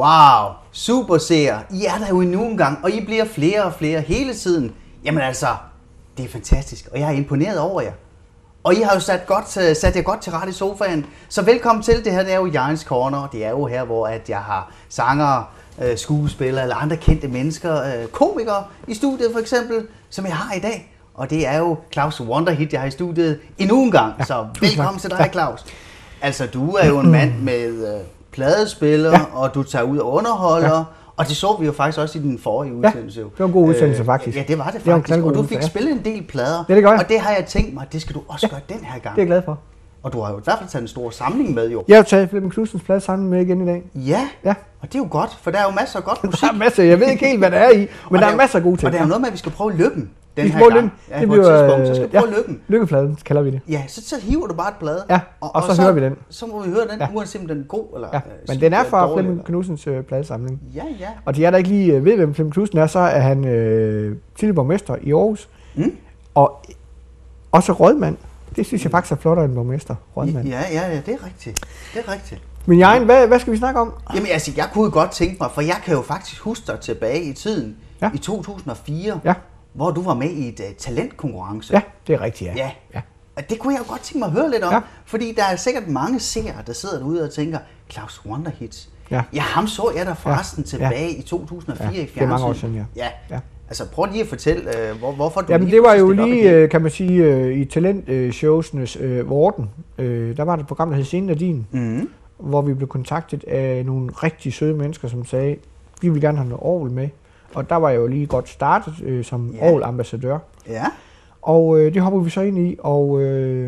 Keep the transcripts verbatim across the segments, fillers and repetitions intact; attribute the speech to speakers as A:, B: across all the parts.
A: Wow, super seere. I er der jo endnu en gang, og I bliver flere og flere hele tiden. Jamen altså, det er fantastisk, og jeg er imponeret over jer. Og I har jo sat, godt, sat jer godt til ret i sofaen. Så velkommen til. Det her det er jo Giants Corner. Det er jo her, hvor at jeg har sangere, skuespillere eller andre kendte mennesker, komikere i studiet for eksempel, som jeg har i dag. Og det er jo Claus Wonderhit, jeg har i studiet endnu en gang. Ja, så velkommen til dig, Claus. Altså, du er jo en mand med øh, pladespiller, ja. Og du tager ud og underholder. Ja. Og det så vi jo faktisk også i den forrige udsendelse.
B: Ja, det var en god udsendelse faktisk.
A: Ja, det var det faktisk. Det var og du fik ja. spillet en del plader.
B: Ja, det gør jeg.
A: Og det har jeg tænkt mig, det skal du også ja. gøre den her gang.
B: Det er jeg glad for.
A: Og du har jo i hvert fald taget en stor samling med, jo.
B: Jeg har taget Flemming Knudsens plade sammen med igen i dag.
A: Ja, ja, og det er jo godt, for der er jo masser af godt musik.
B: Der er masser, jeg ved ikke helt, hvad der er i, men der er, er masser af gode ting.
A: Og der er jo noget med, at vi skal prøve lykken den her
B: gang.
A: Lykken. Ja, det bliver, på et tidspunkt, så skal vi prøve ja, lykken.
B: Lykkepladen kalder vi det.
A: Ja, så, så hiver du bare et blad.
B: Ja, og, og, og så, så hører vi den.
A: Så må vi høre den, ja. uanset om den er god eller
B: ja, men den er fra Flemming Knudsens øh, pladesamling.
A: Ja, ja.
B: Og de er der ikke lige ved, hvem Flemming Knudsen er, så er han øh, tidligere borgmester i Aarhus. Mm. Og også rådmand. Det synes jeg faktisk er flottere end borgmester. Rådmand.
A: Ja, ja, ja, det er rigtigt. Det er rigtigt.
B: Men Jan, hvad, hvad skal vi snakke om?
A: Jamen altså, jeg kunne godt tænke mig, for jeg kan jo faktisk huske dig tilbage i tiden, ja. i to tusind og fire, ja. hvor du var med i et uh, talentkonkurrence.
B: Ja, det er rigtigt, ja.
A: ja.
B: ja.
A: Og det kunne jeg jo godt tænke mig at høre lidt om, ja. fordi der er sikkert mange seere, der sidder derude og tænker, Claus Wonderhit, ja, ja ham så jeg der forresten ja. tilbage ja. i to tusind og fire ja. i fjernsyn.
B: Det er mange år siden, ja.
A: ja. ja. Altså prøv lige at fortælle, uh, hvor, hvorfor du
B: Jamen
A: lige
B: det var jo lige, kan man sige, uh, i talentshowsnes uh, vorden. Uh, der var et program, der hed Scenen er din, mm-hmm. hvor vi blev kontaktet af nogle rigtig søde mennesker, som sagde, vi vil gerne have noget orgel med. Og der var jeg jo lige godt startet uh, som ja. orgelambassadør.
A: Ja.
B: Og uh, det hopper vi så ind i, og uh,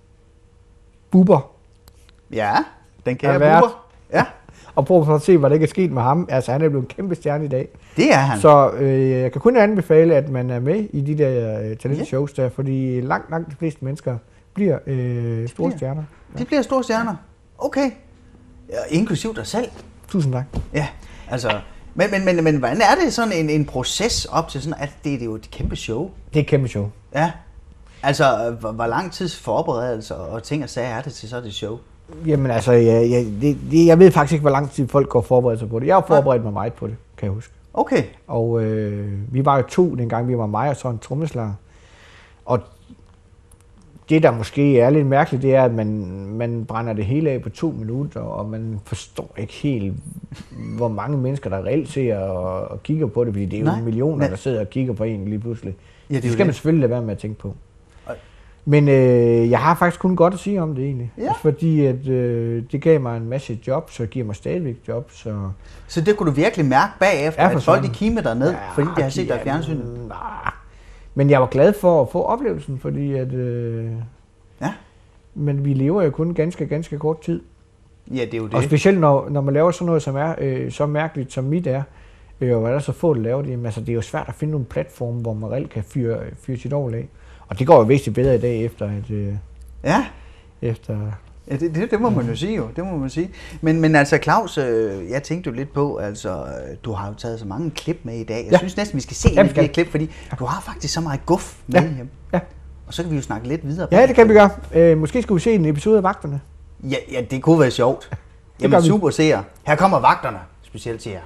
B: Bubber.
A: Ja, den kan jeg Bubber. Ja.
B: Og prøv at se, hvad der ikke er sket med ham. Altså, han er blevet en kæmpe stjerne i dag.
A: Det er han.
B: Så øh, jeg kan kun anbefale, at man er med i de der øh, talentshows der, fordi langt, langt de fleste mennesker bliver øh, store bliver. stjerner.
A: Ja. De bliver store stjerner? Okay. Ja, inklusiv dig selv?
B: Tusind tak.
A: Ja, altså... Men, men, men, men hvordan er det sådan en, en proces op til sådan, at det, det er jo et kæmpe show?
B: Det er et kæmpe show.
A: Ja. Altså, hvor, hvor lang tids forberedelse og ting og sager er det til så det show?
B: Jamen altså, jeg, jeg, det, det, jeg ved faktisk ikke, hvor lang tid folk går forberedt sig på det. Jeg har forberedt mig meget på det, kan jeg huske.
A: Okay.
B: Og øh, vi var jo to dengang, vi var mig og så en trommeslager. Og det, der måske er lidt mærkeligt, det er, at man, man brænder det hele af på to minutter, og man forstår ikke helt, hvor mange mennesker, der reelt ser og, og kigger på det, fordi det er jo Nej, millioner, men... der sidder og kigger på en lige pludselig. Ja, det, det skal det. man selvfølgelig lade være med at tænke på. Men øh, jeg har faktisk kun godt at sige om det egentlig, ja. fordi at, øh, det gav mig en masse job, så giver mig stadigvæk job. Så,
A: så det kunne du virkelig mærke bagefter, ja, at folk de kimer dig ned, ja, fordi de har set dig i fjernsynet?
B: Nej. Men jeg var glad for at få oplevelsen, fordi at, øh, ja. men vi lever jo kun ganske, ganske kort tid.
A: Ja, det er jo det.
B: Og specielt når, når man laver sådan noget, som er øh, så mærkeligt som mit er, øh, og hvad der så få at lave det, jamen, altså, det er jo svært at finde nogle platforme, hvor man reelt kan fyre, fyre sit år af. Og det går jo væsentligt bedre i dag efter at... Øh,
A: ja.
B: Efter...
A: Ja, det, det, det må man jo sige jo, det må man sige. Men, men altså Claus, øh, jeg tænkte jo lidt på, altså du har jo taget så mange klip med i dag. Jeg ja. synes næsten, vi skal se en af de klip, fordi ja. du har faktisk så meget guf med
B: ja.
A: hjem.
B: Ja.
A: Og så kan vi jo snakke lidt videre.
B: Ja, det kan vi gøre. Øh, måske skal vi se en episode af Vagterne.
A: Ja, ja det kunne være sjovt. Jamen super seere. Her kommer Vagterne, specielt til jer.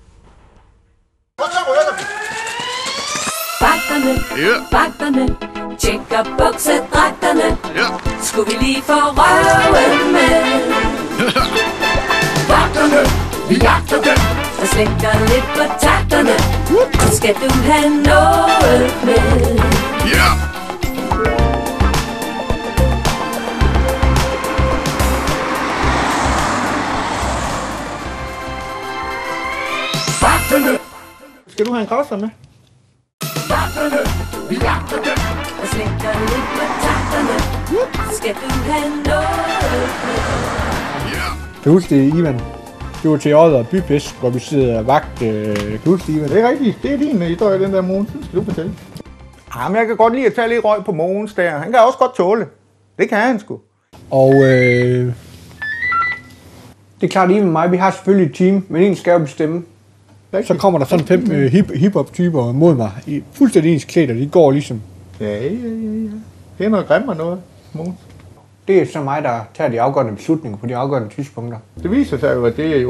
C: Vagterne, yeah. Vagterne, tjekker buksedragterne, yeah. Skulle vi lige få røven med? Vagterne, vi jagter dem, der slækker lidt på takterne. Så skal du have noget med. Yeah.
B: Vagterne. Skal du have en græsser med?
C: Vagterne, vi jagter dem, og slækker lidt på takterne. Skal du have noget med?
B: Kan du huske det, Ivan? Du var til Odder og Bypest, hvor vi sidder og vagt. Kan du huske det, Ivan?
D: Det er rigtigt. Det er din historie, den der Mogens. Det skal du fortælle. Jamen, jeg kan godt lide at tage lidt røg på Mogens der. Han kan også godt tåle. Det kan han sgu.
B: Og øh, det er klart, Ivan og mig, vi har selvfølgelig et team, men en skal jo bestemme. Så kommer der sådan fem øh, hip, hip-hop-typer mod mig, i fuldstændig ens klæder, de går ligesom.
D: Ja, ja, ja, ja. Det er noget grimmere noget, Mogens.
B: Det er så mig, der tager de afgørende beslutninger på de afgørende tidspunkter.
D: Det viser sig jo, at det er jo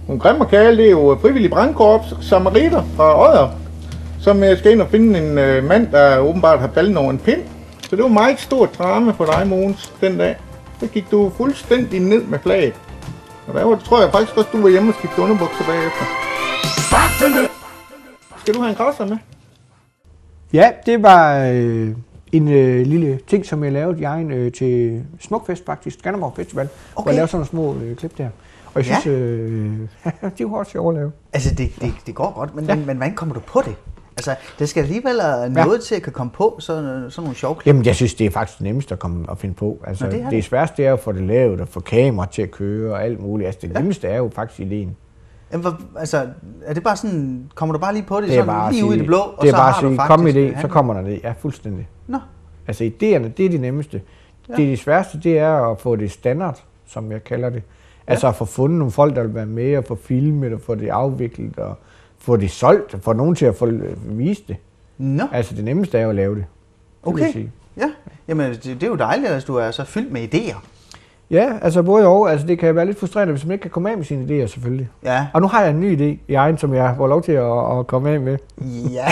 D: Nogle grimme kale, det er jo frivillige brandkorps, samariter fra Odder, som øh, skal ind og finde en øh, mand, der åbenbart har faldet over en pind. Så det var meget stort drama for dig, Mogens, den dag. Så gik du fuldstændig ned med flaget. Og der var, tror jeg faktisk også, du var hjemme og skifte underbukser bagefter. Skal du have en krasser med?
B: Ja, det var øh, en øh, lille ting, som jeg lavede i egen øh, til Smukfest faktisk, Skanderborg Festival, okay. Hvor jeg lavede sådan nogle små øh, klip der. Og jeg
A: Ja.
B: synes, øh, de var også sjovt at lave.
A: Altså, det, det, det går godt, men,
B: Ja.
A: men, men hvordan kommer du på det? Altså, det skal alligevel være noget til at kan komme på sådan, sådan nogle sjove klip.
B: Jamen, jeg synes, det er faktisk nemmest at komme og finde på. Altså,
A: Nå, det er
B: det,
A: det.
B: det sværeste det er at få det lavet og få kamera til at køre og alt muligt. Altså, det ja. nemmeste er jo faktisk ideen.
A: Jamen, hvor- altså, er det bare sådan, kommer du bare lige på det,
B: Det er
A: sådan
B: bare at
A: lige ud i
B: sige-
A: det blå, og
B: det er
A: så
B: bare at
A: har du
B: sige,
A: faktisk
B: kom med det, så
A: handling?
B: kommer der det. Ja, fuldstændig.
A: Nå,
B: Altså, idéerne, det er det nemmeste.
A: Ja.
B: Det, det sværeste, det er at få det standard, som jeg kalder det. Altså at få fundet nogle folk, der vil være med og få filmet og få det afviklet og få det solgt og få nogen til at få vist det.
A: nå,
B: Altså, det nemmeste er jo at lave det. Det vil jeg
A: okay.
B: sige.
A: Ja, jamen det, det er jo dejligt, at du er så fyldt med idéer.
B: Ja, altså både og. Altså, det kan være lidt frustrerende, hvis man ikke kan komme af med sine idéer, selvfølgelig.
A: Ja,
B: Og nu har jeg en ny idé i egen, som jeg får lov til at, at komme af med.
A: ja.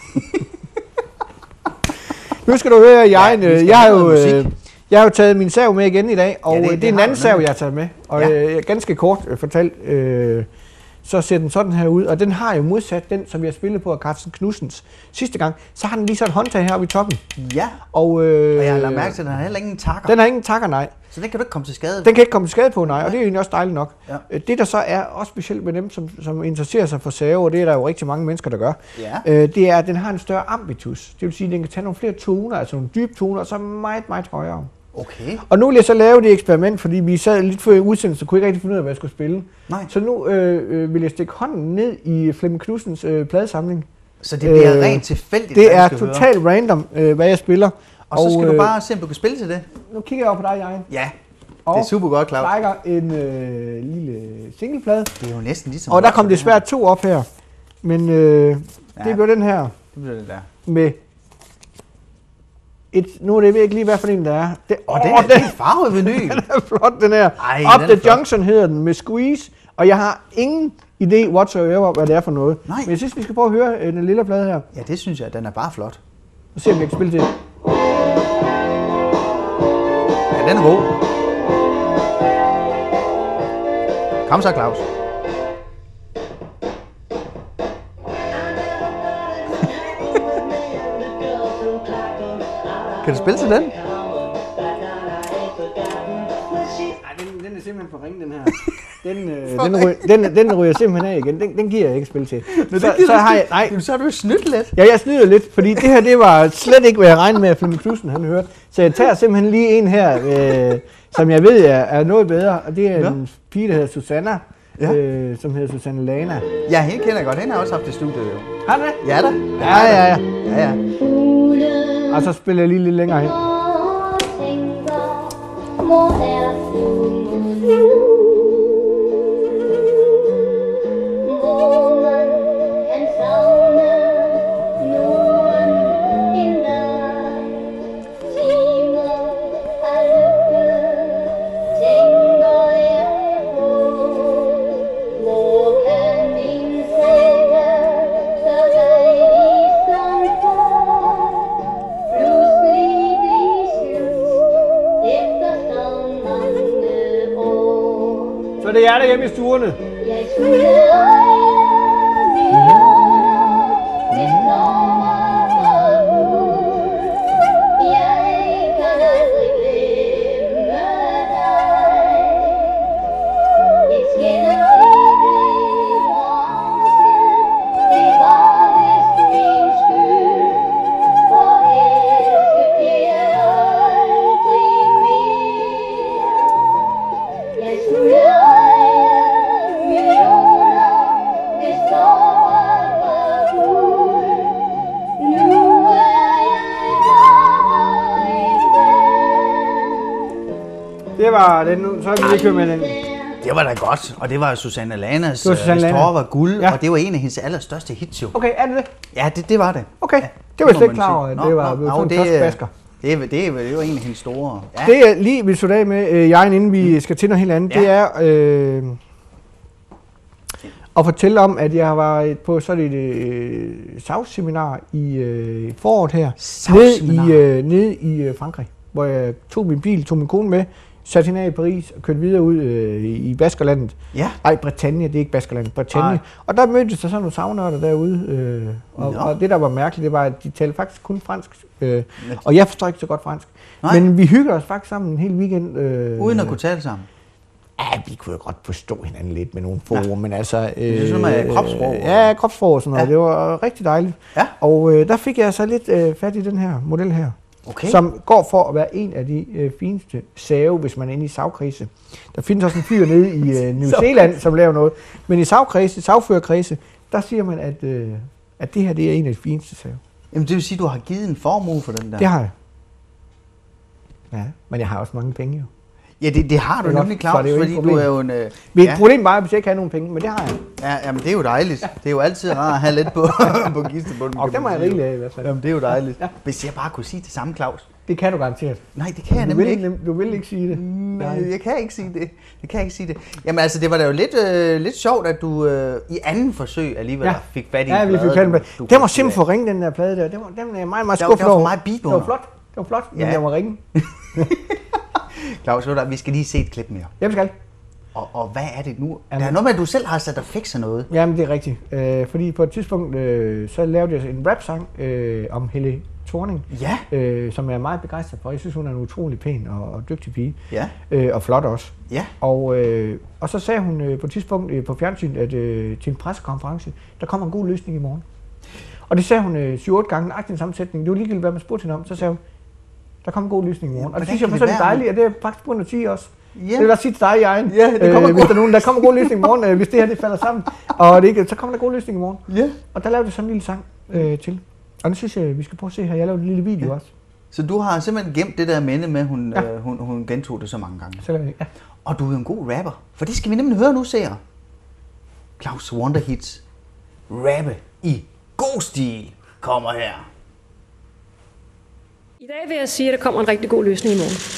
B: Nu skal du høre, jeg,
A: Ja, vi
B: ja,
A: skal
B: jeg, har
A: have
B: jo,
A: noget
B: øh,
A: musik.
B: jeg har jo taget min sav med igen i dag, og
A: Ja,
B: ja,
A: det-
B: det, det,
A: det
B: er en
A: har
B: anden
A: du
B: sav,
A: nemlig.
B: jeg har taget med. Og
A: Ja.
B: ja. øh, ganske kort øh, fortalt, øh, så ser den sådan her ud, og den har jo modsat den, som jeg spillede på af Carsten Knudsens sidste gang. Så har den lige så et håndtag heroppe i toppen.
A: Ja,
B: Og, øh,
A: og jeg har lagt mærke til, at den har heller ingen takker,
B: den har ingen takker, nej.
A: så den kan du ikke komme til skade.
B: Den kan ikke komme til skade på, nej, og det er jo egentlig også dejligt nok.
A: Ja.
B: Øh, Det, der så er også specielt med dem, som, som interesserer sig for save, og det er der jo rigtig mange mennesker, der gør,
A: Ja.
B: øh, det er, at den har en større ambitus. Det vil sige, at den kan tage nogle flere toner, altså nogle dybe toner, og så meget, meget højere.
A: Okay,
B: Og nu vil jeg så lave det eksperiment, fordi vi sad lidt før i udsendelsen, så kunne jeg ikke rigtig finde ud af, hvad jeg skulle spille.
A: nej.
B: Så nu øh, øh, vil jeg stikke hånden ned i Flemming Knudsens øh, pladesamling.
A: Så det bliver
B: Øh,
A: rent tilfældigt,
B: Det
A: hvad
B: er
A: du skal høre.
B: totalt random, øh, hvad jeg spiller.
A: Og så skal du
B: øh,
A: bare se, om du kan spille til det.
B: Nu kigger jeg over på dig, Jan.
A: Ja,
B: Og
A: det er super godt, Claus.
B: trækker en øh, lille singleplade.
A: Det er jo næsten ligesom...
B: Og der kom
A: det
B: desværre to op her. Men øh, det
A: Ja.
B: blev den her
A: Det bliver det der.
B: med et... Nu er det ikke lige, hvad for en der er. Det,
A: Og den, er, det er en farvevinyl.
B: Den er flot, den her.
A: Ej,
B: Up
A: den er
B: the
A: flot.
B: Junction hedder den med Squeeze, og jeg har ingen idé whatsoever, hvad det er for noget.
A: Nej.
B: Men jeg synes, vi skal prøve at høre øh, den lille plade her,
A: Ja, det synes jeg, den er bare flot.
B: og se om jeg kan spille til.
A: Ja, den er god. Kom så, Claus. Kan du spille til den?
B: Nej, den, den er simpelthen for ringe, den her. Den, øh, den, ryger, den, den ryger simpelthen af igen. Den, den giver jeg ikke spil til.
A: Nå,
B: så,
A: det gider
B: så
A: du
B: har jeg,
A: ikke.
B: nej,
A: Jamen, så har du jo snydt lidt.
B: ja, jeg snyder lidt, fordi det her, det var slet ikke, hvad jeg regnede med, at Flemming Knudsen han hørte. Så jeg tager simpelthen lige en her, øh, som jeg ved er, er noget bedre, og det er
A: Ja.
B: en pige, der hedder Susanna,
A: Ja.
B: øh, som hedder Susanne Lana.
A: Ja, hende kender jeg godt. Hende har også haft det studie, jo.
B: Har du det?
A: Ja da.
B: Ja, ja, ja.
A: Ja, ja.
B: Og så spiller jeg lige lidt længere hen. Så det er jer derhjemme i stuerne.
E: Jeg skulle eje min år, hvis sommer var ud. Jeg kan aldrig glemme dig. Et skænderi blev det var vist min skyld. For elsket blev jeg aldrig mere. Jeg skulle
B: Det var den nu, så er vi lige kørt med den.
A: Det var da godt, og det var Susanne Lanas,
B: Det var Susanne
A: Hvis
B: Lana.
A: tårer var guld,
B: Ja.
A: og det var en af hendes allerstørste hits jo.
B: Okay, er det det?
A: Ja, det, det var det.
B: Okay,
A: Ja,
B: det var jeg
A: må
B: slet ikke
A: man
B: klar over,
A: sige.
B: at
A: Nå,
B: det var
A: nå,
B: blevet
A: nå,
B: sådan en
A: det,
B: kostbasker.
A: det, er- det, er- det var en af hendes store. Ja.
B: Det jeg lige vil slutte af med, øh, jeg inden vi skal til noget helt andet,
A: Ja.
B: det er, øh, og fortælle om, at jeg var på sådan et øh, savseminar i øh, foråret her, nede i, øh, nede i øh, Frankrig, hvor jeg tog min bil, tog min kone med, satte hende af i Paris og kørte videre ud øh, i Baskerlandet.
A: Ja.
B: Ej, Bretagne, det er ikke Baskerlandet, Bretagne. Ej. Og der mødtes der sådan nogle sagnørder derude, øh, og, og det der var mærkeligt, det var, at de talte faktisk kun fransk, øh, og jeg forstår ikke så godt fransk. Nej. Men vi hygger os faktisk sammen en hel weekend. Øh,
A: Uden at kunne tale sammen?
B: Ja, vi kunne jo godt forstå hinanden lidt med nogle få, ja. men altså... Øh,
A: det er sådan noget kropssprog?
B: Ja, kropssprog og sådan noget. Ja. Det var rigtig dejligt.
A: Ja.
B: Og øh, der fik jeg så lidt øh, fat i den her model her. Okay. Som går for at være en af de øh, fineste save, hvis man er inde i savkredse. Der findes også en fyr nede i øh, New Zealand, som laver noget. Men i savkredse, savførerkredse, der siger man, at, øh, at det her det er en af de fineste save.
A: Jamen det vil sige, at du har givet en formue for den der?
B: Det har jeg. Ja, men jeg har også mange penge jo.
A: Ja, det, det har du det nemlig, Claus, fordi du er jo en... Øh,
B: Mit ja. problem var, hvis jeg ikke har nogen penge, men det har jeg.
A: Ja, jamen det er jo dejligt. Det er jo altid rart at have lidt på, på kistebunden.
B: Og det må jeg rigeligt af i hvert fald.
A: Jamen det er jo dejligt. Ja. Hvis jeg bare kunne sige det samme, Claus.
B: Det kan du garanteret.
A: Nej, det kan jeg
B: du
A: nemlig
B: vil,
A: ikke.
B: Du vil ikke sige det.
A: Nej, jeg kan ikke sige det. Jeg kan ikke sige det. Jamen altså, det var da jo lidt, øh, lidt sjovt, at du øh, i anden forsøg alligevel
B: ja.
A: fik fat i
B: ja,
A: en
B: vi fik
A: plade.
B: fat i den var simpelthen for ringe, den der plade der. Den var, den er meget, meget skuffet over.
A: Det var for meget beat
B: under. Det var flot. Det var flot, men ja. den var ringe.
A: Claus, vi skal lige se et klip mere.
B: Jeg skal.
A: Og, og hvad er det nu? Jamen, der er noget med, at du selv har sat og fikset noget.
B: Jamen, det er rigtigt. Øh, fordi på et tidspunkt, øh, så lavede jeg en rap-sang øh, om Helle Thorning,
A: ja.
B: øh, som jeg er meget begejstret for. Jeg synes, hun er en utrolig pæn og, og dygtig pige.
A: Ja.
B: Øh, og flot også.
A: Ja.
B: Og, øh, og så sagde hun øh, på et tidspunkt øh, på fjernsyn, at øh, til en pressekonference, der kommer en god løsning i morgen. Og det sagde hun øh, syv otte gange, nøjagtigt den samme sætning. Det var ligegyldigt, hvad man spurgte hende om. Så sagde hun, der kommer en god løsning i morgen. Ja, og det synes jeg var så dejligt, og det er faktisk på grund af ti også. Ja. Det vil jeg sige til dig i egen.
A: Ja, det kommer
B: øh, hvis der er nogen, der kommer en god løsning i morgen, øh, hvis det her det falder sammen, og det ikke, så kommer der en god løsning i morgen.
A: Ja.
B: Og der lavede jeg sådan en lille sang øh, til. Og det synes jeg, vi skal prøve at se her. Jeg lavede en lille video ja. også.
A: Så du har simpelthen gemt det der minde med, hun, ja. øh, hun, hun gentog det så mange gange.
B: Så ja.
A: Og du er jo en god rapper, for det skal vi nemlig høre nu, ser Claus Wonderhits rappe i god stil kommer her.
F: I dag vil jeg sige, at der kommer en rigtig god løsning i morgen.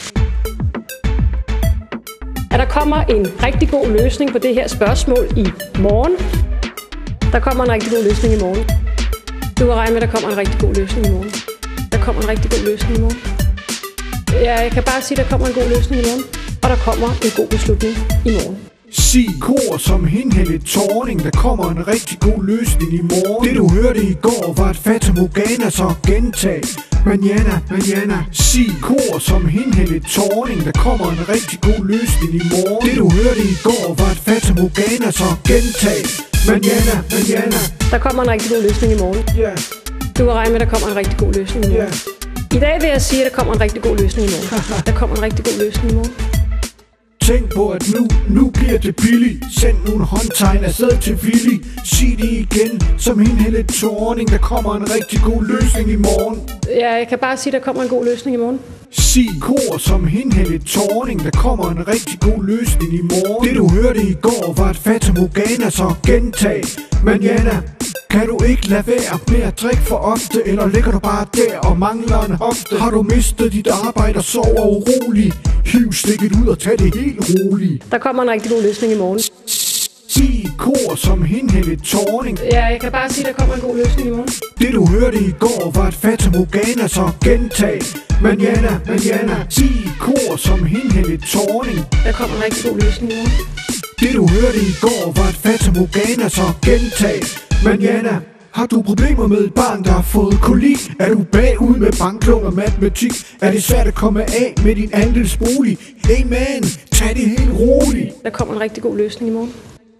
F: At der kommer en rigtig god løsning på det her spørgsmål i morgen. Der kommer en rigtig god løsning i morgen. Du kan regne med, at der kommer en rigtig god løsning i morgen. Der kommer en rigtig god løsning i morgen. Ja, jeg kan bare sige, at der kommer en god løsning i morgen. Og der kommer en god beslutning i morgen.
G: Sig kor som hende Helle Thorning, der kommer en rigtig god løsning i morgen. Det du hørte i går var et Fata Morgana, så gentag. Manana, manana. Sig kor som hende Helle Thorning, der kommer en rigtig god løsning i morgen. Det du hørte i går var et Fata Morgana, så gentag. Manana, manana.
F: Der kommer en rigtig god løsning i morgen.
G: Ja. Yeah.
F: Du kan regne med, at der kommer en rigtig god løsning i morgen. Yeah. I dag vil jeg sige, at der kommer en rigtig god løsning i morgen. Der kommer en rigtig god løsning i morgen.
G: Tænk på, at nu, nu bliver det billigt. Send nogle håndtegn afsted til Willy. Sig det igen, som hende Helle Thorning, der kommer en rigtig god løsning i morgen.
F: Ja, jeg kan bare sige, at der kommer en god løsning i morgen.
G: Sig kor som hende Helle Thorning, der kommer en rigtig god løsning i morgen. Det du hørte i går var et Fata Morgana, så gentag. Manana. Kan du ikke lade være med at drikke for ofte, eller ligger du bare der og mangler en hofte? Har du mistet dit arbejde og sover urolig? Hiv stikket ud og tag det helt roligt.
F: Der kommer en rigtig god løsning i morgen.
G: Sig kor som hende Helle Thorning.
F: Ja, jeg kan bare sige, at der kommer en god løsning i morgen.
G: Det du hørte i går var et Fata Morgana, så gentag. Manana, manana. Sig kor som hende Helle Thorning.
F: Der kommer en rigtig god løsning i morgen.
G: Det du hørte i går var et Fata Morgana, så gentag. Manana. Har du problemer med et barn, der har fået kolik? Er du bagud med banklån og matematik? Er det svært at komme af med din andelsbolig? Hey man, tag det helt roligt.
F: Der kommer en rigtig god løsning i morgen.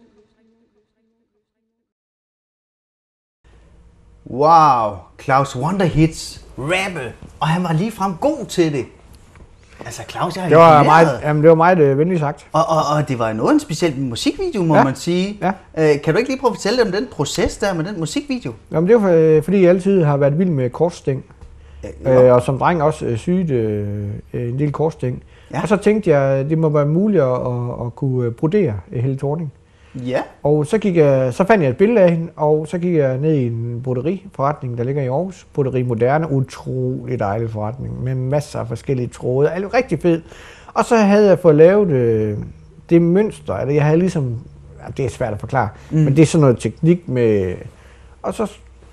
A: Wow, Claus Wonderhits rappe, og han var ligefrem god til det. Altså Claus, jeg har
B: det var meget, jamen, det var meget øh, venligt sagt.
A: Og, og, og det var noget en speciel musikvideo, må
B: ja.
A: man sige.
B: Ja.
A: Øh, kan du ikke lige prøve at fortælle om den proces der med den musikvideo?
B: Jamen det var for, fordi jeg altid har været vild med kortstæng. Ja, øh, og som dreng også øh, sygt øh, en del kortstæng. Ja. Og så tænkte jeg, det må være muligt at, at, at kunne brodere Helle Thorning.
A: Ja.
B: Og så, gik jeg, så fandt jeg et billede af hende, og så gik jeg ned i en broderiforretning, der ligger i Aarhus. Broderi Moderne, utrolig dejlig forretning, med masser af forskellige tråde, alt rigtig fed. Og så havde jeg fået lavet øh, det mønster, eller jeg havde ligesom, det er svært at forklare. Mm. Men det er sådan noget teknik med... Og så...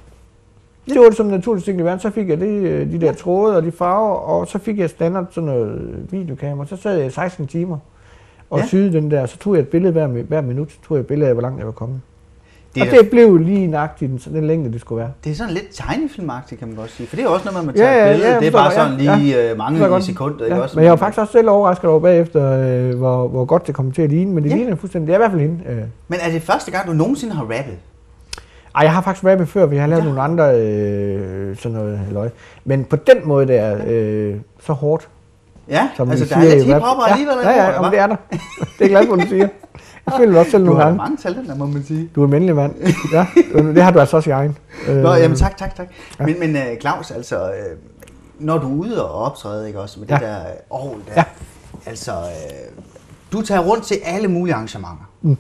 B: Det var det som naturligt ting i verden. Så fik jeg det, de der tråde og de farver, og så fik jeg standard sådan noget videokamera. Så sad jeg seksten timer og ja. syede den der. Så tog jeg et billede hver, hver minut. Så tog jeg et billede af, hvor langt jeg var kommet. Det og det blev lige nøjagtigt den, den længde, det skulle være.
A: Det er sådan lidt tegnefilmagtigt, kan man godt sige. For det er også noget, man tager
B: ja, ja,
A: et billede.
B: Ja,
A: det er bare sådan
B: ja,
A: lige
B: ja,
A: mange sekunder.
B: Ja.
A: Ikke også?
B: Men jeg var faktisk også selv overrasket over bagefter, øh, hvor, hvor godt det kom til at ligne. Men det ja. ligner fuldstændig. Det er i hvert fald hende. Øh.
A: Men er det første gang, du nogensinde har rappet?
B: Ej, jeg har faktisk rappet før, vi har lavet ja. nogle andre øh, sådan noget halløj. Men på den måde der, øh, så hårdt.
A: Ja, altså der er lidt hiphop alligevel.
B: Ja, ja, ja, det er der. Det er jeg glad for, at du siger. Jeg føler også selv nogle gange.
A: Du har mange talenter, må man sige.
B: Du er en mandlig mand. Ja, det har du altså også i egen.
A: Nå, jamen tak, tak, tak. Ja. Men, men Claus, altså, når du er ude og optræde, ikke også, med det ja. der orgel der, ja. altså, du tager rundt til alle mulige arrangementer.
B: Mm.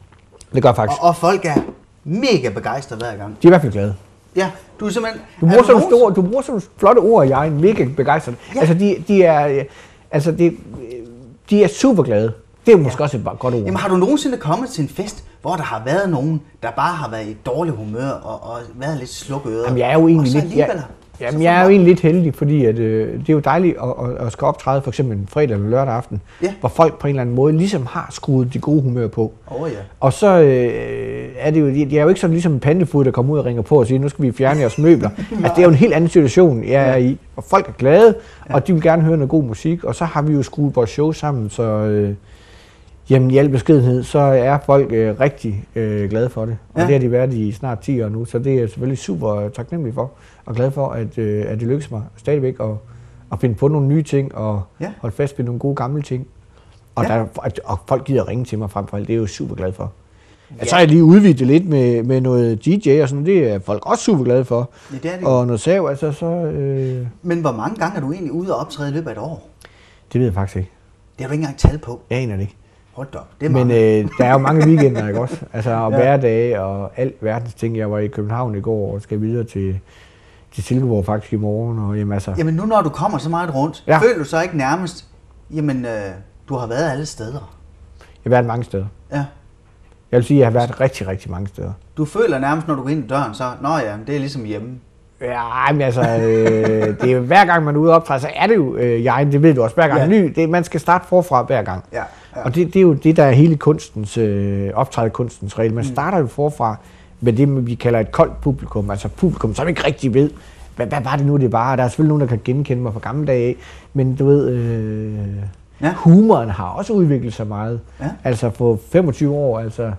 B: Det gør faktisk.
A: Og, og folk er mega begejstrede hver gang.
B: De er i hvert fald glade.
A: Ja, du er simpelthen...
B: Du bruger sådan nogle store, du bruger sådan flotte ord i egen, mega begejstrede. Ja. Altså, de, de er, altså, de, de er super glade. Det er måske ja. også et godt ord.
A: Jamen har du nogensinde kommet til en fest, hvor der har været nogen, der bare har været i dårlig humør og, og været lidt slukøret?
B: Jamen jeg er jo egentlig lidt, jeg, jamen, jeg er jo egentlig lidt heldig, fordi at, øh, det er jo dejligt at, at, at skal optræde for eksempel en fredag eller lørdag aften, ja. hvor folk på en eller anden måde ligesom har skruet de gode humør på.
A: Oh, ja.
B: Og så øh, er det jo, de er jo ikke sådan ligesom en pandefod, der kommer ud og ringer på og siger, nu skal vi fjerne jeres møbler. Altså det er jo en helt anden situation, jeg er i. Og folk er glade, ja. og de vil gerne høre noget god musik, og så har vi jo skruet vores show sammen, så... Øh, Jamen i al beskedenhed, så er folk øh, rigtig øh, glade for det. Og ja. det har de været i snart ti år nu, så det er jeg selvfølgelig super taknemmelig for. Og glad for, at, øh, at det lykkes mig stadigvæk at, at finde på nogle nye ting og ja. holde fast ved nogle gode gamle ting. Og, ja. der, og folk gider ringe til mig frem for alt, det er jeg jo super glad for. Ja. Så har jeg lige udvidet det lidt med, med noget D J og sådan, det er folk også super glade for.
A: Ja, det er det.
B: Og noget sav, altså så... Øh...
A: Men hvor mange gange er du egentlig ude og optræde i løbet af et år?
B: Det ved jeg faktisk ikke.
A: Det har du ikke engang tal på?
B: Jeg aner det ikke.
A: Det er
B: Men øh, der er jo mange weekender, ikke også? Altså og ja. hverdage og alt verdens ting. Jeg var i København i går og skal videre til, til Silkeborg faktisk i morgen. Og, jamen, altså.
A: jamen nu når du kommer så meget rundt, ja. føler du så ikke nærmest, jamen øh, du har været alle steder?
B: Jeg har været mange steder.
A: Ja.
B: Jeg vil sige, at jeg har været rigtig, rigtig mange steder.
A: Du føler nærmest, når du går ind i døren, så nå ja, det er ligesom hjemme.
B: Ja, men altså, øh, det er jo, hver gang man er ude og optræde, så er det jo, øh, jeg, det ved du også, hver gang ja. ny. Det, man skal starte forfra hver gang. Ja. Ja. Og det, det er jo det, der er hele kunstens, øh, optrædekunstens regel. Man starter jo forfra med det, vi kalder et koldt publikum. Altså publikum, som ikke rigtig ved, hvad, hvad var det nu, det var. Der er selvfølgelig nogen, der kan genkende mig fra gamle dage af. Men du ved, øh, ja. humoren har også udviklet sig meget. Ja. Altså for femogtyve år, altså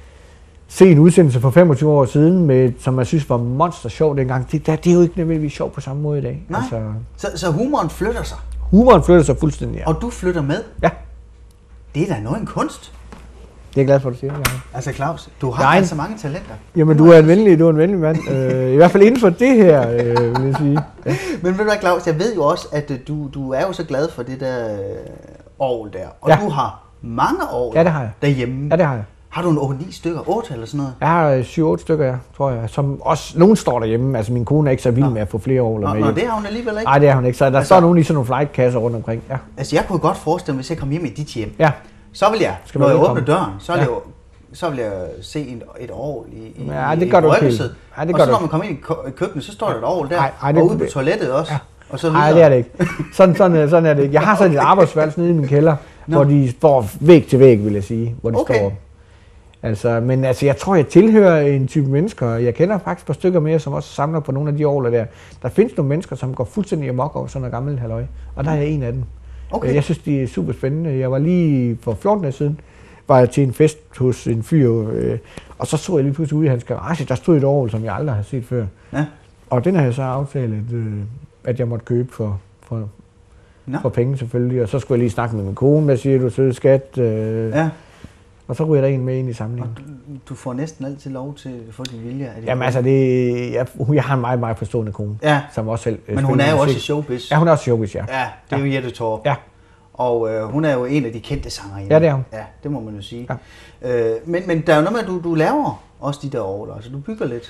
B: se en udsendelse for femogtyve år siden, med, som jeg synes var monster sjov dengang. Det, det er jo ikke nødvendigvis sjov på samme måde i dag.
A: Nej,
B: altså,
A: så, så humoren flytter sig?
B: Humoren flytter sig fuldstændig, ja.
A: Og du flytter med?
B: Ja.
A: Det er da noget en kunst.
B: Det er jeg glad for, at du siger. Ja.
A: Altså Claus, du har altså mange talenter.
B: Jamen du er en venlig, du er en venlig mand. øh, I hvert fald inden for det her, øh, vil jeg sige. Ja.
A: Men ved du hvad, Claus, jeg ved jo også, at du, du er jo så glad for det der øh, orgel der. Og ja. du har mange orgel
B: ja, det har jeg.
A: derhjemme.
B: Ja, det har jeg.
A: Har du en otte ni stykker? otte eller sådan noget?
B: Jeg har syv otte stykker, ja, tror jeg. Som også, nogen står derhjemme. Altså min kone er ikke så vild med at få flere orgler med
A: hjem. Nå,
B: det
A: har hun alligevel ikke?
B: Nej, det har hun ikke. Så der altså, står nogen i sådan nogle flightkasser rundt omkring. Ja.
A: Altså jeg kunne godt forestille mig, hvis jeg kom hjem i dit hjem.
B: Ja.
A: Så vil jeg, Skal når jeg åbner døren, så vil, ja. jeg, så vil jeg se en, et orgel i, i,
B: ja, det gør
A: i
B: du ikke.
A: Ja, det gør og så når man kommer ind i køkkenet, så står der et orgel der, ej, ej, det, og ude på toilettet også. Ja. Og så
B: Nej, det er det ikke. Sådan, sådan, sådan er det ikke. Jeg har sådan et arbejdsværelse nede i min kælder, no. hvor de står væg til væg, vil jeg sige. Hvor de okay. står. Altså, men altså, jeg tror, jeg tilhører en type mennesker. Jeg kender faktisk et par stykker mere, som også samler på nogle af de orgler der. Der findes nogle mennesker, som går fuldstændig amok over sådan noget gammelt halløj. Og der er jeg en af dem. Okay. Jeg synes, det er super spændende. Jeg var lige for fjorten år siden, var jeg til en fest hos en fyr, øh, og så så jeg lige pludselig ude i hans garage, der stod et orgel, som jeg aldrig har set før. Ja. Og den har jeg så aftalt, at, øh, at jeg måtte købe for, for, no. for penge selvfølgelig. Og så skulle jeg lige snakke med min kone, hvad siger du, søde skat? Øh, ja. Og så ryger der en med ind i samlingen.
A: Og du, du får næsten altid lov til at få din vilje. Er det
B: Jamen altså, det, jeg, jeg har en meget, meget forstående kone.
A: Ja.
B: Som også selv
A: Men hun er jo også i showbiz.
B: Ja, hun er også i showbiz, ja.
A: Ja, det er ja. jo Jette Torp.
B: Ja.
A: Og øh, hun er jo en af de kendte sangerinder.
B: Ja, det er hun.
A: Ja, det må man jo sige. Ja. Øh, men, men der er jo noget med, at du, du laver også de der orgler, altså du bygger lidt.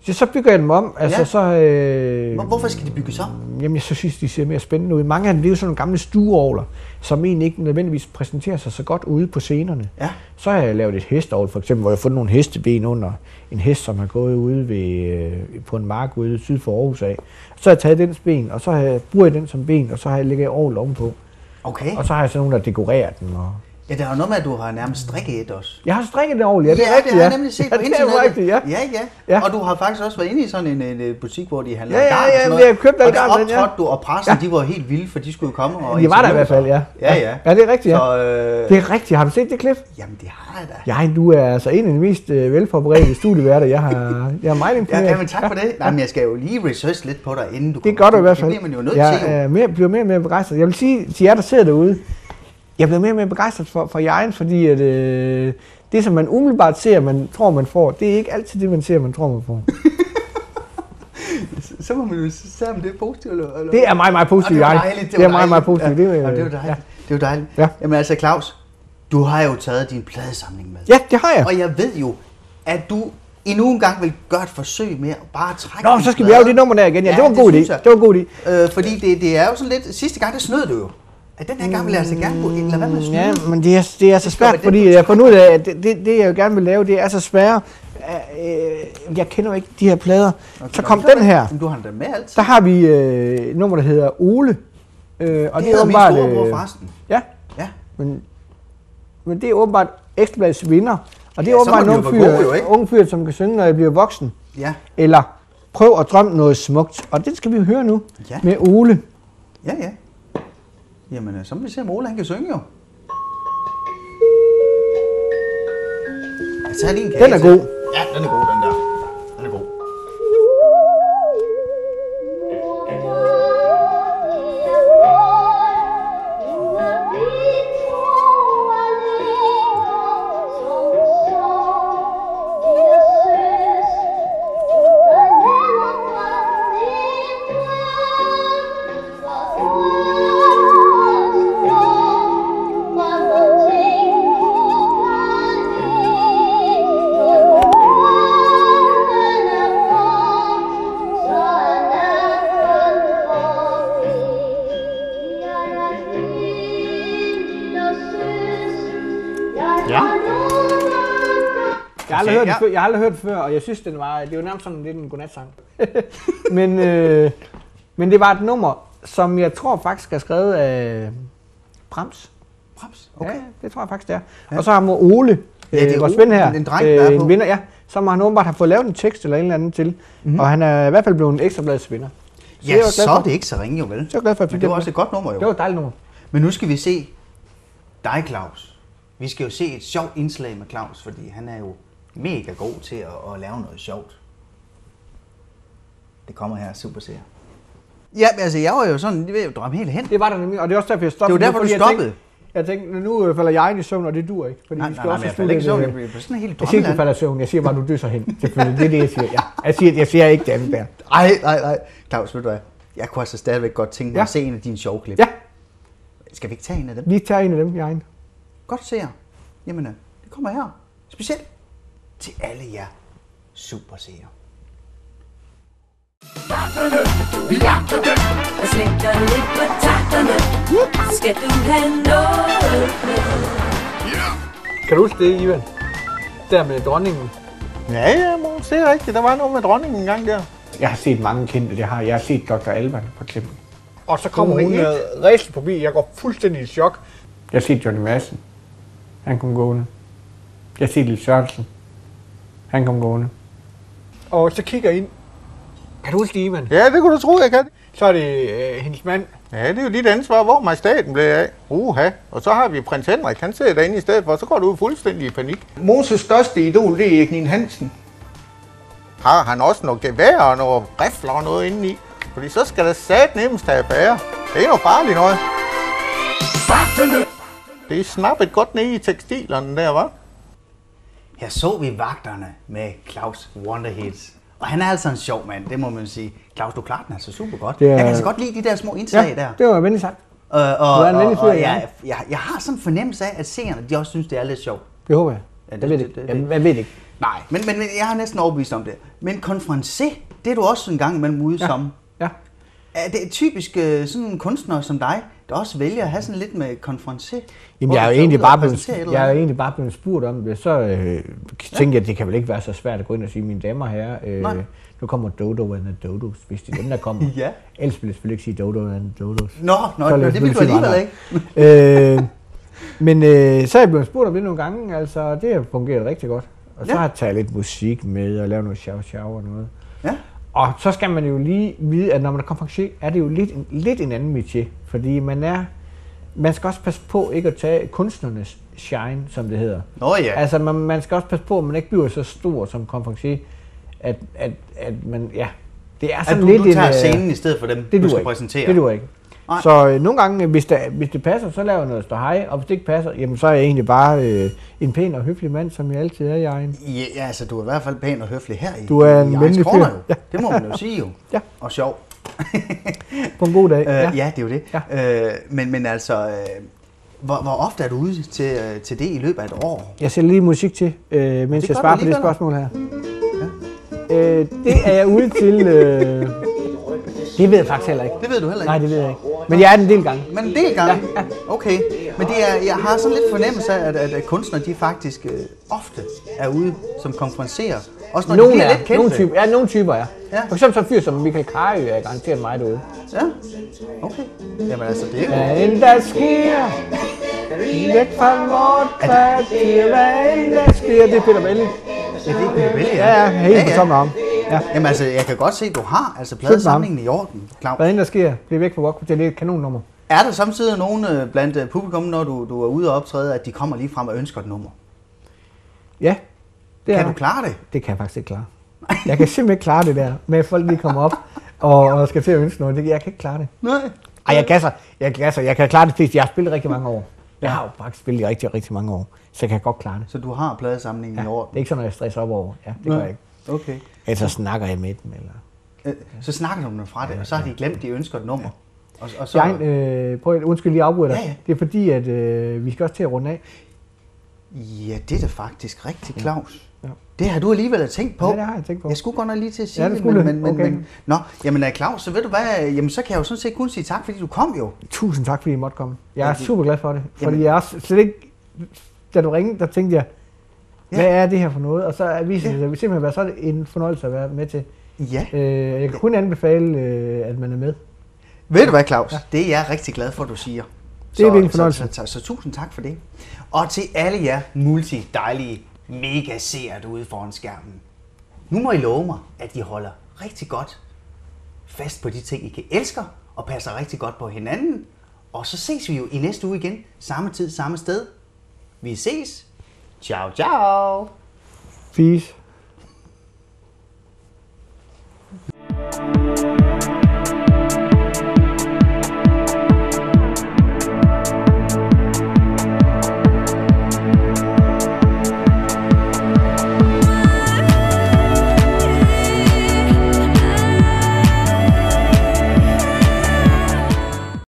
B: Så, så bygger jeg dem om. Altså,
A: Ja.
B: så, øh,
A: Hvor, hvorfor skal de bygges om?
B: Jamen, jeg så synes, de ser mere spændende ud. Mange af dem, det er jo sådan nogle gamle stueorgler, som egentlig ikke nødvendigvis præsenterer sig så godt ude på scenerne.
A: Ja.
B: Så har jeg lavet et hesteorgel, for eksempel, hvor jeg har fundet nogle hesteben under en hest, som har gået ude ved, øh, på en mark ude syd for Aarhus af. Så har jeg taget dens ben, og så har jeg, bruger jeg den som ben, og så har jeg lægget orgel ovenpå.
A: Okay.
B: Og så har jeg sådan nogle, der dekorerer den. Og
A: Ja, der er jo noget med, at du har nærmest strikket et også.
B: jeg har strikket det orgel, ja, det er
A: ja,
B: rigtigt,
A: det har jeg
B: ja.
A: nemlig set
B: ja,
A: på
B: det er
A: internettet.
B: jo rigtigt, ja.
A: Ja, ja.
B: Ja.
A: Og du har faktisk også været inde i sådan en, en, en butik, hvor de handler
B: Ja, ja,
A: garn og
B: ja,
A: sådan
B: vi
A: noget.
B: har købt
A: og
B: alt
A: der
B: garnet, ja.
A: optrådte du, og pressen,
B: Ja.
A: de var helt vilde, for de skulle jo komme og
B: De var der i hvert fald, ja.
A: Ja, ja.
B: Ja, det er rigtigt, ja.
A: Så, øh,
B: Det er rigtigt. Har du set det klip?
A: jamen, det har jeg da.
B: Ja, du er altså en af de mest øh, velforberedte studieværter, jeg har, jeg har meget imponeret.
A: Ja, ja, men tak for det. Nej, men jeg skal jo lige research lidt på dig, inden du
B: Det gør du i hvert fald.
A: Det bliver man jo nødt
B: jeg
A: til, jo.
B: er mere, bliver mere og mere begejstret. Jeg vil sige til jer, der sidder derude, jeg bliver mere og mere begejstret for, for jejen, fordi at, øh, det, som man umiddelbart ser, man tror, man får, det er ikke altid det, man ser, man tror, man får.
A: Så må man jo se, om det er positivt, eller? eller?
B: Det er meget, meget positivt,
A: Og det var
B: jeg.
A: dejligt,
B: Det er meget, meget
A: dejligt.
B: positivt.
A: Ja,
B: Det, er,
A: ja, det er jo dejligt.
B: ja.
A: Det er jo dejligt.
B: Ja.
A: Jamen altså, Claus, du har jo taget din pladesamling med.
B: Ja, det har jeg.
A: Og jeg ved jo, at du endnu en gang vil gøre et forsøg med at bare trække
B: Nå,
A: din
B: så skal vi
A: plade.
B: lave det nummer der igen. Ja,
A: Ja,
B: det var en
A: det
B: god idé.
A: synes jeg.
B: Det var en god idé.
A: Øh, fordi det, det er jo sådan lidt... Sidste gang, der snød du jo. At den her gang vil jeg altså gerne gå ind. Lad være med at snyde.
B: Ja, men det er, det er så
A: Det skal være
B: svært,
A: det,
B: fordi
A: du
B: jeg har
A: trækker.
B: fundet ud af, at det, det, det, jeg jo gerne vil lave, det er så svært. Øh, jeg kender jo ikke de her plader. Så kom
A: Nå,
B: den her.
A: Men du har den da med altid.
B: Der har vi øh, et nummer, der hedder Ole. Øh, og
A: det hedder min
B: åbenbart,
A: storebror
B: øh,
A: forresten.
B: Ja,
A: Ja.
B: men, men det er åbenbart Ekstrabladets vinder. Og det er
A: Ja, så
B: åbenbart
A: må
B: en
A: de
B: ung
A: jo være gode, jo,
B: fyr,
A: ikke?
B: ung fyr, som kan synge, når jeg bliver voksen.
A: Ja.
B: Eller prøv at drømme noget smukt. Og det skal vi høre nu
A: Ja.
B: med Ole.
A: Ja, ja. Jamen, øh, så må vi se, om Ole han kan synge jo. Jeg tager lige en kage
B: Den er
A: til.
B: god.
A: Ja, den er god, den der. Den er god.
E: Ja.
B: Jeg har aldrig hørt
A: ja.
B: den før, jeg har aldrig hørt den før, og jeg synes, den var, det er jo nærmest sådan lidt en godnatsang. men, øh, men det var et nummer, som jeg tror faktisk er skrevet af Brahms.
A: Brahms,
B: Okay.
A: okay.
B: Ja, det tror jeg faktisk, det er. Ja. Og så har vi Ole,
A: Ja, det er
B: øh, vores
A: Ole,
B: ven her,
A: en dreng, der er
B: øh,
A: på.
B: en vinder, ja, som han åbenbart har fået lavet en tekst eller en eller anden til.
A: Mhm.
B: Mm-hmm. Og han er i hvert fald blevet en Ekstrabladets vinder. Så jeg
A: Ja,
B: var glad
A: så
B: for.
A: er det ikke så ringe jo vel.
B: Så er jeg glad for, at jeg
A: Men
B: fik
A: det var
B: den
A: også et godt nummer jo.
B: Det var et dejligt nummer.
A: Men nu skal vi se dig, Claus. Vi skal jo se et sjovt indslag med Claus, fordi han er jo mega god til at, at lave noget sjovt. Det kommer her, super seer. Ja, men altså, jeg var jo sådan, det vil jeg drømme helt hen.
B: Det var der nemlig, og det er også derfor, jeg
A: Det
B: stoppede.
A: var derfor,
B: fordi
A: du
B: jeg
A: stoppede.
B: tænkte- Jeg tænkte, nu øh, falder jeg ind i søvn, og det dur ikke. Fordi
A: Nej,
B: vi
A: nej,
B: skal
A: nej,
B: også
A: men jeg
B: slutte
A: falder ikke så,
B: en,
A: jeg
B: øh,
A: bliver sådan helt
B: Jeg siger ikke, du
A: drømmeland.
B: falder i søvn. Jeg siger bare, du døser hen. Selvfølgelig. Det er det, jeg siger. Ja. Jeg siger, jeg siger ikke det andet der.
A: Nej, nej, nej. Claus, ved du hvad? Jeg kunne altså stadigvæk godt tænke mig
B: Ja.
A: at se en af dine sjove klip.
B: Ja,
A: Skal vi ikke tage en af dem?
B: vi tager en af dem, jeg.
A: Godt seer. Jamen, øh, det kommer her. Specielt til alle jer super seere.
C: Vi jagter dem og slækker lidt på takterne. Skal du have noget med?
B: Kan du huske det, Ivan? Der med dronningen.
D: Ja, ja, Måns, det er rigtigt. Der var noget med dronningen en gang der.
B: Jeg har set mange kendte, det har jeg. Jeg har set doktor Alban, for eksempel. Og så
D: kommer hun, øh,
B: ræsel forbi. Jeg går fuldstændig i chok. Jeg har set Johnny Madsen. Han kom gående. Jeg har set Lille Sørensen. Han kom gående. Og så kigger jeg ind. Kan du huske det, Ivan?
D: Ja, det kunne du tro, jeg kan.
B: Så er det øh, hendes mand.
D: Ja, det er jo dit ansvar, hvor majestaten blev af. Uha. Og så har vi prins Henrik, han sidder derinde i stedet for, så går du ud fuldstændig i panik. Moses største idol, det er Erik Hansen. Har han også noget gevær og noget rifler og noget indeni? Fordi så skal der sat nemmest have bære. Det er noget farligt noget. Det er snappet godt ned i tekstilerne der, hva'?
A: Her så vi vagterne med Claus Wonderhits. Og han er altså en sjov mand, det må man sige. Claus, du klarer den altså super godt.
B: Det er-
A: Jeg kan altså godt lide de der små indslag
B: Ja,
A: der.
B: det var venligt sagt.
A: Og, og,
B: Du er en
A: og,
B: venlig fyr,
A: og
B: ja.
A: jeg, jeg, jeg har sådan en fornemmelse af, at seerne de også synes, det er lidt sjovt.
B: Det håber jeg.
A: Ja,
B: Jeg ved det ikke. Jeg, jeg ved det ikke.
A: Nej, men, men jeg har næsten overbevist om det. Men konferencier, det er du også en gang imellem ude
B: Ja.
A: som.
B: Ja.
A: Er det typisk øh, sådan en kunstner som dig, der også vælger at have sådan lidt med konferencier?
B: Jamen,
A: Hvor
B: jeg er
A: du
B: jo
A: tager
B: egentlig
A: ud og
B: bare
A: præsenterer et
B: blevet,
A: eller
B: jeg er jo
A: andet?
B: egentlig bare blevet spurgt om det. Så øh, tænkte jeg, at det kan vel ikke være så svært at gå ind og sige, mine damer og herrer, øh,
A: Nej.
B: nu kommer Dodo and the Dodos, hvis det er dem, der kommer.
A: Ja.
B: Ellers vil jeg selvfølgelig ikke sige Dodo and the Dodos.
A: Nå, nå,
B: Så
A: nå
B: lad os
A: det vil du
B: selvfølgelig
A: alligevel
B: sige
A: ikke.
B: øh, men øh, så er jeg blevet spurgt om det nogle gange, altså det har fungeret rigtig godt. Og så
A: Ja.
B: har jeg taget lidt musik med og lavet noget sjov-sjov og noget.
A: Ja.
B: Og så skal man jo lige vide, at når man er konferencier, er det jo lidt en, lidt en anden métier. Fordi man er, man skal også passe på ikke at tage kunstnernes shine, som det hedder.
A: Nå ja.
B: Altså man, man skal også passe på, at man ikke bliver så stor som konferencier, at, at, at man, ja, det er
A: At
B: sådan
A: du,
B: lidt
A: du tager
B: en, øh,
A: scenen i stedet for dem,
B: det
A: du
B: duer
A: skal
B: ikke.
A: præsentere.
B: Det duer ikke.
A: Nej.
B: Så øh, nogle gange, hvis det, hvis det passer, så laver jeg noget ståhej, og hvis det ikke passer, jamen så er jeg egentlig bare øh, en pæn og høflig mand, som jeg altid er i egen.
A: Ja, ja, altså du er i hvert fald pæn og høflig her i
B: Du er en
A: i
B: venlig
A: Ejens Corner,
B: fyr.
A: jo.
B: Ja.
A: Det må man jo sige jo.
B: Ja.
A: Og sjov.
B: På en god dag.
A: Øh,
B: ja.
A: ja, det er jo det.
B: Ja.
A: Øh, men, men altså, øh, hvor, hvor ofte er du ude til, øh, til det i løbet af et år?
B: Jeg sætter lige musik til, øh, mens
A: det
B: jeg
A: gør
B: svarer
A: du
B: på det
A: alligevel.
B: spørgsmål her. Ja. Øh, det er jeg ude til... Øh, det ved jeg faktisk heller ikke.
A: Det ved du heller ikke.
B: Nej, det ved jeg ikke. Men jeg er den del gange.
A: Men en del gange? Ja, ja. Okay. Men det er, jeg har sådan lidt fornemmelse af, at, at, at kunstnere de faktisk øh, ofte er ude som konferencerer. Også når de
B: Nogle
A: bliver
B: er.
A: lidt kendte.
B: Nogle typer, ja, nogle typer er.
A: Ja.
B: For eksempel så en fyr som Michael Carøe er garanteret mig derude.
A: Ja, okay. Jamen altså, det er
B: Hvad end der sker, væk fra vort kvarter, hvad end der sker, det er Peter Belli.
A: Ja, det er Peter Belli,
B: Ja, ja, helt på toppen af ham. Ja.
A: Jamen altså, jeg kan godt se, at du har altså pladesamlingen i orden, Claus.
B: Hvad end der sker, bliver væk fra vort kvarter, det er et kanonnummer.
A: Er der samtidig nogen øh, blandt øh, publikum, når du, du er ude og optræde, at de kommer lige frem og ønsker et nummer?
B: Ja, det
A: Kan
B: er
A: du klare det?
B: Det kan jeg faktisk ikke klare. Jeg kan simpelthen ikke klare det der, med at folk lige kommer op og, og skal til at ønske noget. Det, jeg kan ikke klare det.
A: Nej.
B: Ej, jeg gasser. Jeg gasser. Jeg kan klare det fleste. Jeg har spillet rigtig mange år. Jeg har jo faktisk spillet i rigtig, rigtig mange år. Så jeg kan godt klare det.
A: Så du har pladesamlingen
B: Ja,
A: i
B: det er
A: orden?
B: ikke sådan, at jeg stresser op over. Ja, det gør jeg ikke.
A: Okay.
B: Ellers så snakker jeg med dem. Eller...
A: Øh, Så snakker du dem fra det, og så har de glemt, at de ønsker et nummer. Og, og så...
B: Jeg, øh, prøv at undskyld lige at afbryde dig.
A: Ja, ja.
B: Det er fordi, at øh, vi skal også til at runde af.
A: Ja, det er da faktisk rigtigt, Claus.
B: Ja.
A: Det har du alligevel tænkt på.
B: Ja, det har jeg tænkt på.
A: Jeg skulle godt nok lige til at sige
B: Ja, det
A: det,
B: skulle
A: men,
B: du.
A: men, men,
B: Okay.
A: men... Nå, jamen øh, Claus, så ved du hvad, jamen så kan jeg jo sådan set kun sige tak, fordi du kom jo.
B: Tusind tak, fordi I måtte komme. Jeg er
A: Ja, det-
B: super glad for det. Fordi
A: Jamen-
B: jeg er også slet ikke... Da du ringede, der tænkte jeg,
A: Ja.
B: hvad er det her for noget? Og så er viser det sig, at vi simpelthen været så er det en fornøjelse at være med til.
A: Ja.
B: Øh, jeg kan kun anbefale, øh, at man er med.
A: Ved du hvad, Claus? Ja. Det er jeg rigtig glad for, at du siger.
B: Det er virkelig en fornøjelse.
A: Så, så, så, så tusind tak for det. Og til alle jer multi-dejlige mega seere derude foran skærmen. Nu må I love mig, at I holder rigtig godt fast på de ting, I kan elsker, og passer rigtig godt på hinanden. Og så ses vi jo i næste uge igen. Samme tid, samme sted. Vi ses. Ciao, ciao.
B: Peace.